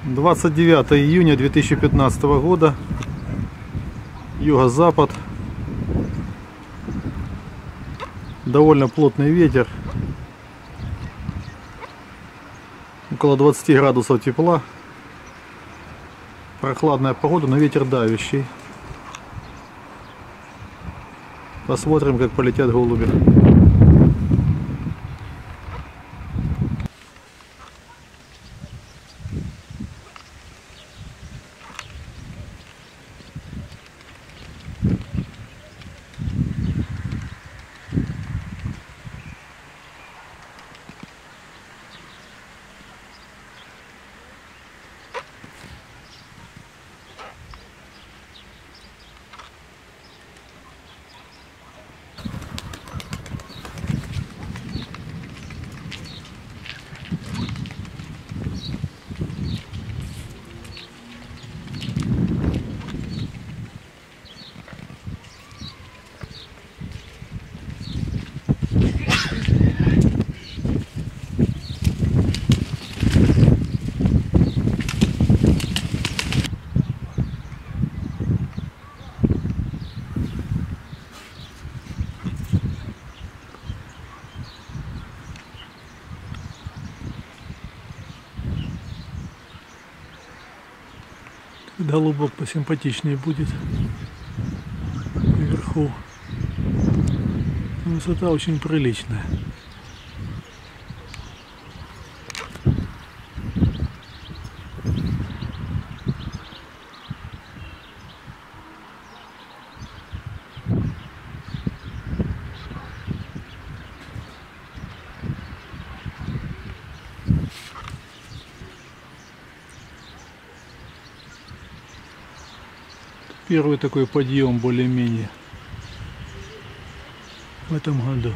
29 июня 2015 года, юго-запад, довольно плотный ветер, около 20 градусов тепла, прохладная погода, но ветер давящий. Посмотрим, как полетят голуби. Голубок посимпатичнее будет вверху. Высота очень приличная. Первый такой подъем более-менее в этом году.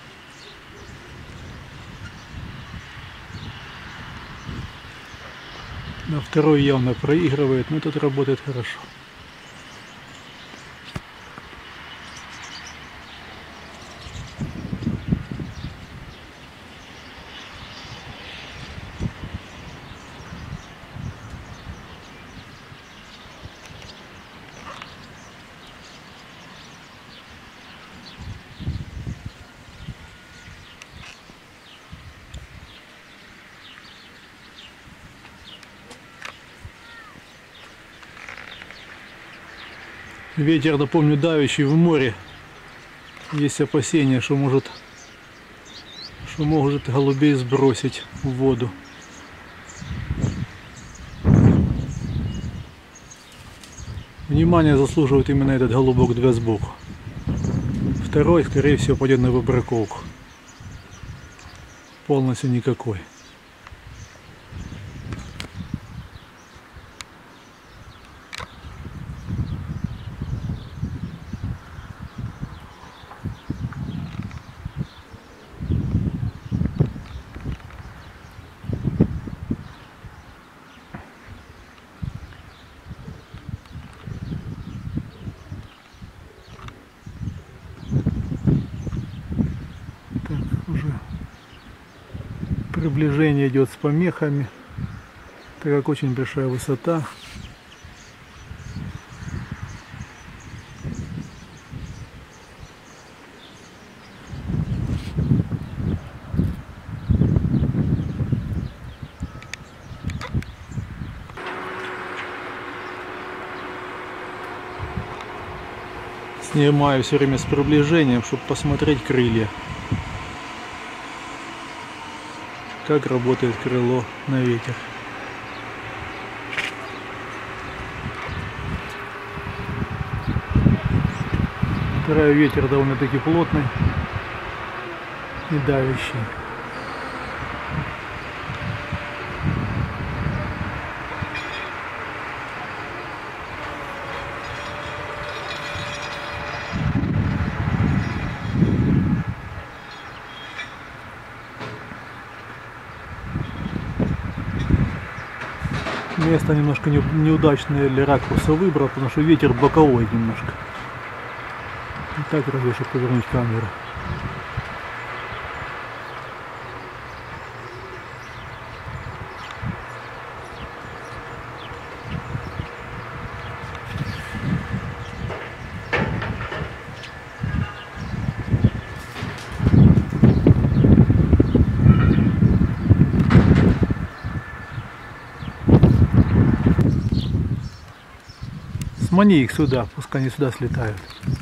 На второй явно проигрывает, но этот работает хорошо. Ветер, напомню, давящий в море. Есть опасения, что может голубей сбросить в воду. Внимание заслуживает именно этот голубок два сбоку. Второй, скорее всего, пойдет на выбраковку. Полностью никакой. Уже приближение идет с помехами, так как очень большая высота. Снимаю все время с приближением, чтобы посмотреть крылья. Как работает крыло на ветер. Второй ветер довольно-таки плотный и давящий. Место немножко неудачное для ракурса выбрал, потому что ветер боковой немножко. И так разве что повернуть камеру. Смани их сюда, пускай они сюда слетают.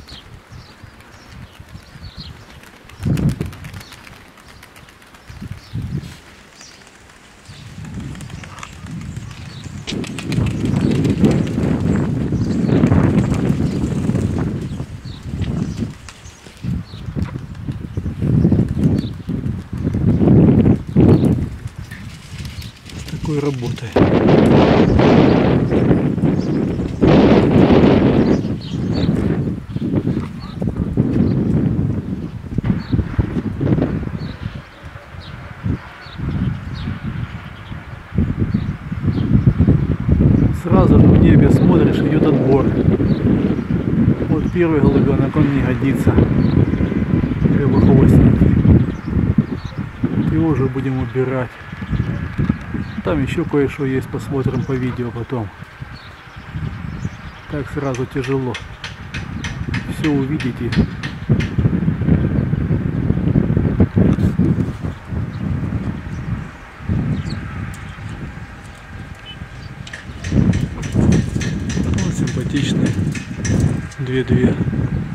С такой работой. Сразу же в небе смотришь, идет отбор. Вот первый голубенок, он не годится. Кривохвостенький. Его уже будем убирать. Там еще кое-что есть, посмотрим по видео потом. Так сразу тяжело все увидите. Вот симпатичные. Две.